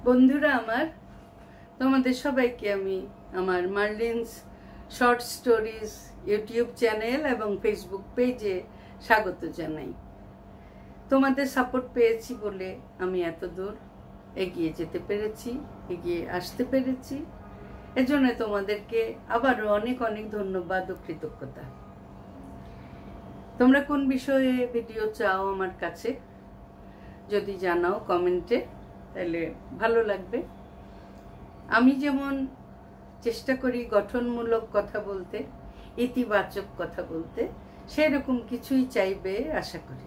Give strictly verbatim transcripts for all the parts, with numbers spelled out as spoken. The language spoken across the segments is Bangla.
বন্ধুরা আমার, তোমাদের সবাইকে আমি আমার Marlin's short stories YouTube channel এবং ফেসবুক পেজে স্বাগত জানাই। তোমাদের সাপোর্ট পেয়েছি বলে আমি এত দূর এগিয়ে যেতে পেরেছি, এগিয়ে আসতে পেরেছি। এজন্য তোমাদেরকে আবারও অনেক অনেক ধন্যবাদ ও কৃতজ্ঞতা। তোমরা কোন বিষয়ে ভিডিও চাও আমার কাছে যদি জানাও কমেন্টে, তাহলে ভালো লাগবে। আমি যেমন চেষ্টা করি গঠনমূলক কথা বলতে, ইতিবাচক কথা বলতে, সেরকম কিছুই চাইবে আশা করি।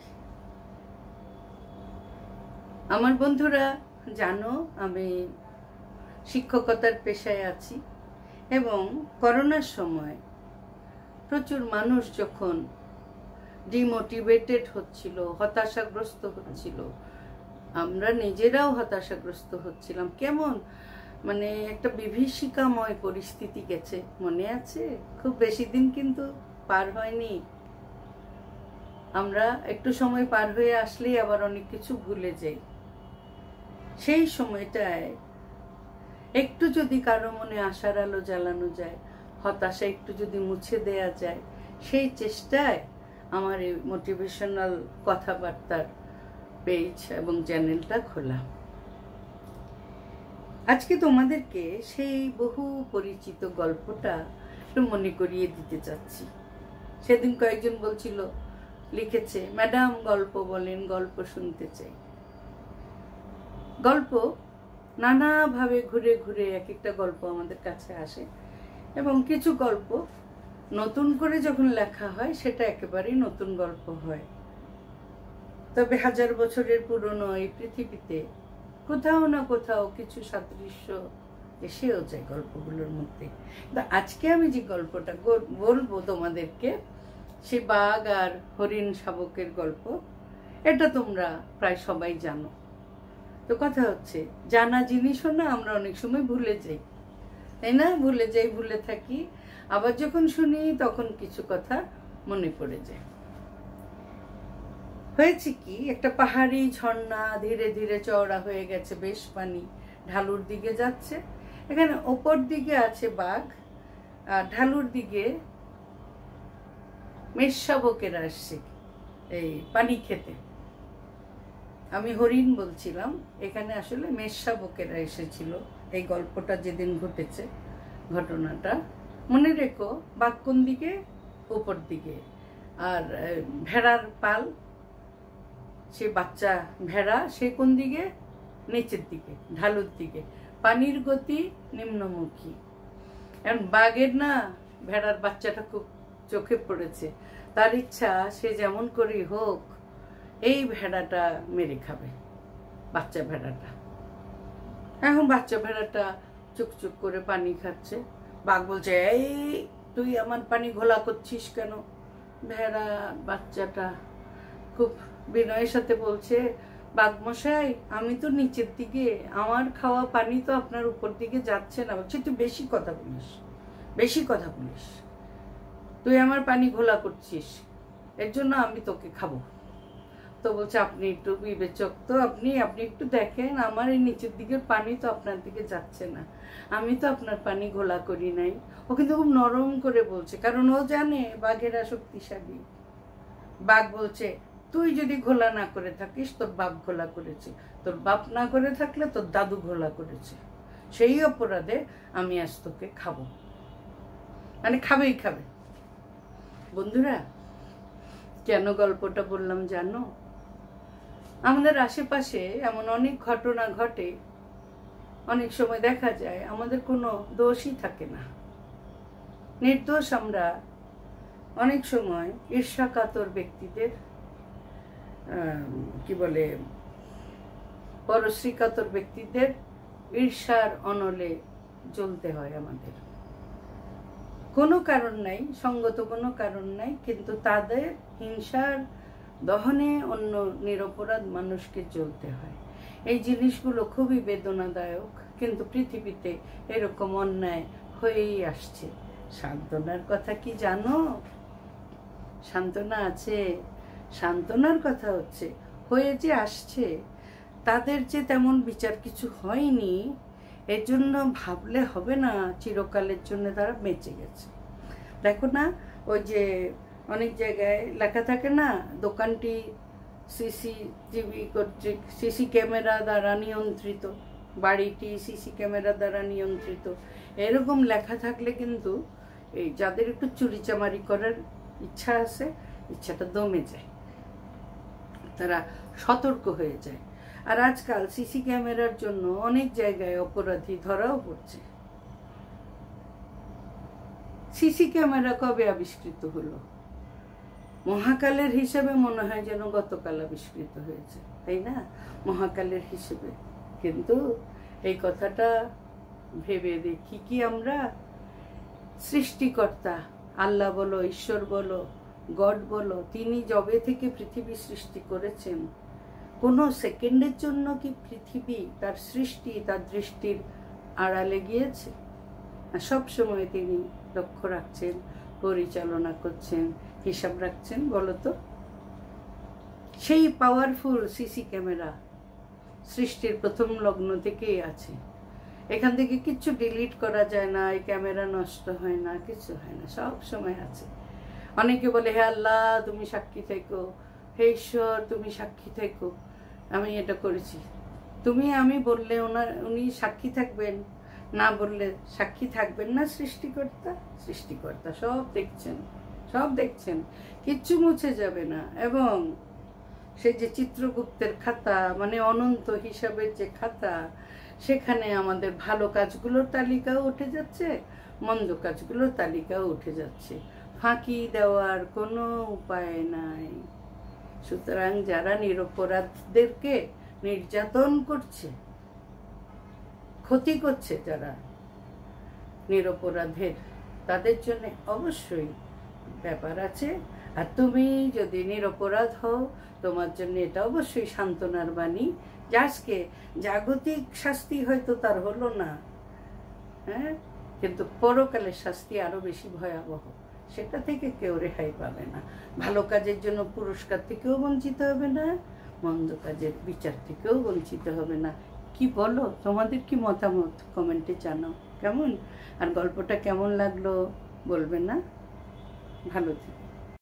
আমার বন্ধুরা জানো আমি শিক্ষকতার পেশায় আছি এবং করোনার সময় প্রচুর মানুষ যখন ডিমোটিভেটেড হচ্ছিল, হতাশাগ্রস্ত হচ্ছিল, আমরা নিজেরাও হতাশাগ্রস্ত হচ্ছিলাম। কেমন মানে একটা বিভীষিকাময় পরিস্থিতি গেছে, মনে আছে? খুব বেশি দিন কিন্তু পার হয়নি। আমরা একটু সময় পার হয়ে আসলেই আবার অনেক কিছু ভুলে যাই। সেই সময়টায় একটু যদি কারো মনে আশার আলো জ্বালানো যায়, হতাশা একটু যদি মুছে দেয়া যায়, সেই চেষ্টায় আমার এই মোটিভেশনাল কথাবার্তার পেজ এবং চ্যানেলটা খোলা। আজকে তোমাদেরকে সেই বহু পরিচিত গল্পটা একটু মনে করিয়ে দিতে চাচ্ছি। সেদিন কয়েকজন বলছিল, লিখেছে, ম্যাডাম গল্প বলেন, গল্প শুনতে চাই। গল্প নানাভাবে ঘুরে ঘুরে এক একটা গল্প আমাদের কাছে আসে এবং কিছু গল্প নতুন করে যখন লেখা হয় সেটা একেবারেই নতুন গল্প হয়। তবে হাজার বছরের পুরনো এই পৃথিবীতে কোথাও না কোথাও কিছু সাদৃশ্য এসেও যায় গল্পগুলোর মধ্যে। আজকে আমি যে গল্পটা বলবো তোমাদেরকে, সে বাঘ আর হরিণ শাবকের গল্প। এটা তোমরা প্রায় সবাই জানো। তো কথা হচ্ছে, জানা জিনিসও না আমরা অনেক সময় ভুলে যাই, তাই না? ভুলে যাই, ভুলে থাকি। আবার যখন শুনি তখন কিছু কথা মনে পড়ে যায়। হয়েছে কি, একটা পাহাড়ি ঝর্ণা ধীরে ধীরে চওড়া হয়ে গেছে, বেশ পানি ঢালুর দিকে যাচ্ছে। এখানে ওপর দিকে আছে বাঘ আর ঢালুর দিকে মেষ শাবকেরা আসছে এই পানি খেতে। আমি হরিণ বলছিলাম, এখানে আসলে মেষ শাবকেরা এসেছিল। এই গল্পটা যেদিন ঘটেছে, ঘটনাটা মনে রেখো। বাঘ কোন দিকে? ওপর দিকে। আর ভেড়ার পাল, সে বাচ্চা ভেড়া, সে কোন দিকে? নিচের দিকে, ঢালুর দিকে। পানির গতি নিম্নমুখী। এখন বাঘের না ভেড়ার বাচ্চাটা খুব চোখে পড়েছে। তার ইচ্ছা সে যেমন করেই হোক এই ভেড়াটা মেরে খাবে, বাচ্চা ভেড়াটা। এখন বাচ্চা ভেড়াটা চুক চুক করে পানি খাচ্ছে। বাঘ বলছে, এই তুই আমার পানি ঘোলা করছিস কেন? ভেড়া বাচ্চাটা খুব বিনয়ের সাথে বলছে, বাঘমশাই আমি তো নিচের দিকে, আমার খাওয়া পানি তো আপনার উপর দিকে যাচ্ছে না। বলছে, তুই বেশি কথা বলিস, বেশি কথা বলিস, তুই আমার পানি ঘোলা করছিস, এর জন্য আমি তোকে খাবো। তো বলছে, আপনি একটু বিবেচক তো, আপনি আপনি একটু দেখেন, আমার এই নিচের দিকের পানি তো আপনার দিকে যাচ্ছে না, আমি তো আপনার পানি ঘোলা করি নাই। ও কিন্তু খুব নরম করে বলছে, কারণ ও জানে বাঘেরা শক্তিশালী। বাঘ বলছে, তুই যদি ঘোলা না করে থাকিস, তোর বাপ ঘোলা করেছে, তোর বাপ না করে থাকলে তোর দাদু ঘোলা করেছে, সেই অপরাধে আমি আজ তোকে খাবো। মানে খাবেই খাবে। বন্ধুরা, কেন গল্পটা বললাম জানো? আমাদের আশেপাশে এমন অনেক ঘটনা ঘটে, অনেক সময় দেখা যায় আমাদের কোনো দোষই থাকে না, নির্দোষ। আমরা অনেক সময় ঈর্ষাকাতর ব্যক্তিদের, কি বলে, পরশ্রীকাতর ব্যক্তিদের ঈর্ষার অনলে জ্বলতে হয় আমাদের। কোনো কারণ নাই, সঙ্গত কোনো কারণ নাই, কিন্তু তাদের হিংসার দহনে অন্য নিরপরাধ মানুষকে জ্বলতে হয়। এই জিনিসগুলো খুবই বেদনাদায়ক, কিন্তু পৃথিবীতে এরকম অন্যায় হয়েই আসছে। সান্ত্বনার কথা কি জানো? সান্ত্বনা আছে। সান্ত্বনার কথা হচ্ছে, হয়ে যে আসছে তাদের যে তেমন বিচার কিছু হয়নি, এর জন্য ভাবলে হবে না চিরকালের জন্য তারা বেঁচে গেছে। দেখো না, ওই যে অনেক জায়গায় লেখা থাকে না, দোকানটি সিসিটিভি কর্তৃক সিসি ক্যামেরা দ্বারা নিয়ন্ত্রিত, বাড়িটি সিসি ক্যামেরা দ্বারা নিয়ন্ত্রিত। এরকম লেখা থাকলে কিন্তু এই যাদের একটু চুরিচামারি করার ইচ্ছা আছে, ইচ্ছাটা দমে যায়, তারা সতর্ক হয়ে যায়। আর আজকাল সিসি ক্যামেরার জন্য অনেক জায়গায় অপরাধী ধরাও পড়ছে। সিসি ক্যামেরা কবে আবিষ্কৃত হলো? মহাকালের হিসেবে মনে হয় যেন গতকাল আবিষ্কৃত হয়েছে, তাই না? মহাকালের হিসেবে। কিন্তু এই কথাটা ভেবে দেখি কি আমরা, সৃষ্টিকর্তা আল্লাহ বলো, ঈশ্বর বলো, গড বলো, তিনি যবে থেকে পৃথিবী সৃষ্টি করেছেন, কোনো সেকেন্ডের জন্য কি পৃথিবী তার সৃষ্টি তার দৃষ্টির আড়ালে গিয়েছে? সব সময় তিনি লক্ষ্য রাখছেন, পরিচালনা করছেন, হিসাব রাখছেন। বলতো, সেই পাওয়ারফুল সিসি ক্যামেরা সৃষ্টির প্রথম লগ্ন থেকেই আছে। এখান থেকে কিচ্ছু ডিলিট করা যায় না, এই ক্যামেরা নষ্ট হয় না, কিছু হয় না, সব সময় আছে। অনেকে বলে, হে আল্লাহ তুমি সাক্ষী থেকো, হে ঈশ্বর তুমি সাক্ষী থেকো, আমি এটা করেছি। তুমি আমি বললে ওনার উনি সাক্ষী থাকবেন, না বললে সাক্ষী থাকবেন না সৃষ্টিকর্তা? সৃষ্টিকর্তা সব দেখছেন, সব দেখছেন, কিচ্ছু মুছে যাবে না। এবং সেই যে চিত্রগুপ্তের খাতা, মানে অনন্ত হিসাবের যে খাতা, সেখানে আমাদের ভালো কাজগুলোর তালিকাও উঠে যাচ্ছে, মন্দ কাজগুলোর তালিকাও উঠে যাচ্ছে। ফাঁকি দেওয়ার কোনো উপায় নাই। সুতরাং যারা নিরপরাধদেরকে নির্যাতন করছে, ক্ষতি করছে, যারা নিরপরাধের, তাদের জন্য অবশ্যই ব্যাপার আছে। আর তুমি যদি নিরপরাধ হও, তোমার জন্য এটা অবশ্যই সান্ত্বনার বাণী। আজকে জাগতিক শাস্তি হয়তো তার হলো না, হ্যাঁ, কিন্তু পরকালের শাস্তি আরো বেশি ভয়াবহ। সেটা থেকে কেউ রেহাই পাবে না। ভালো কাজের জন্য পুরস্কার থেকেও বঞ্চিত হবে না, মন্দ কাজের বিচার থেকেও বঞ্চিত হবে না। কি বলো, তোমাদের কি মতামত কমেন্টে জানাও কেমন, আর গল্পটা কেমন লাগলো বলবে না। ভালো থেকো।